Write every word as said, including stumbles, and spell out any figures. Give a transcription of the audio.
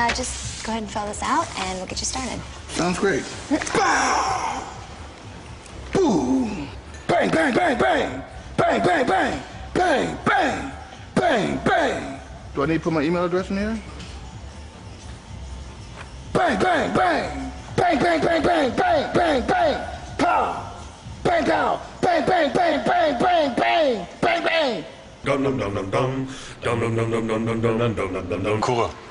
Uh, just go ahead and fill this out, and we'll get you started. Sounds great. Boom! Bang, bang, bang, bang! Bang, bang, bang! Bang, bang! Bang, bang! Do I need to put my email address in here? Bang, bang, bang! Bang, bang, bang, bang, bang, bang, bang! Pow! Bang, pow! Bang, bang, bang, bang, bang, bang! Bang, bang! Dum dum dum dum dum dum dum dum dum dum dum dum dum dum dum dum. Kurve.